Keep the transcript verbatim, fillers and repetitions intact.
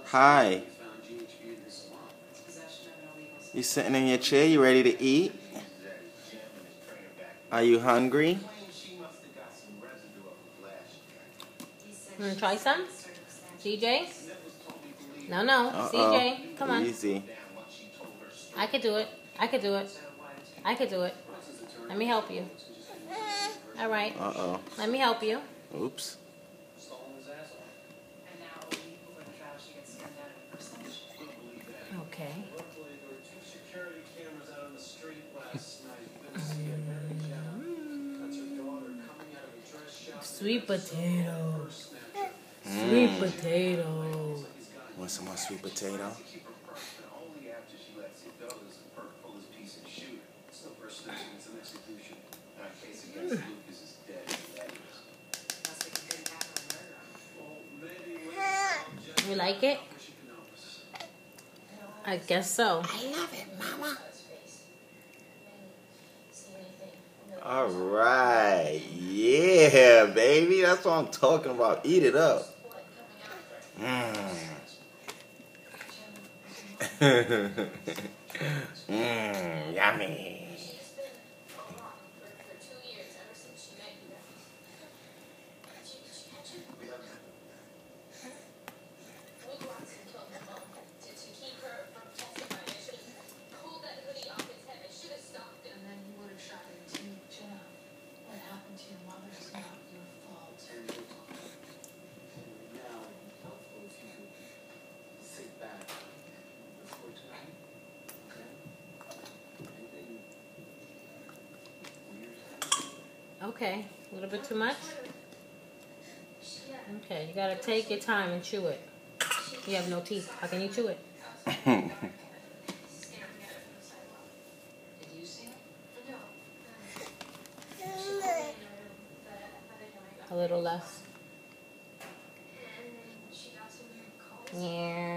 Hi. You sitting in your chair? You ready to eat? Are you hungry? Want to try some? C J? No, no. Uh-oh. C J, come on. Easy. I could do it. I could do it. I could do it. Let me help you. All right. Uh-oh. Let me help you. Oops. Okay. Sweet potato. Mm. Sweet potato. Want some more sweet potato? Mm. You like it? I guess so. I love it, Mama. All right. Yeah, baby. That's what I'm talking about. Eat it up. Mmm. Mmm. Yummy. Okay. A little bit too much? Okay. You gotta take your time and chew it. You have no teeth. How can you chew it? A little less. Yeah.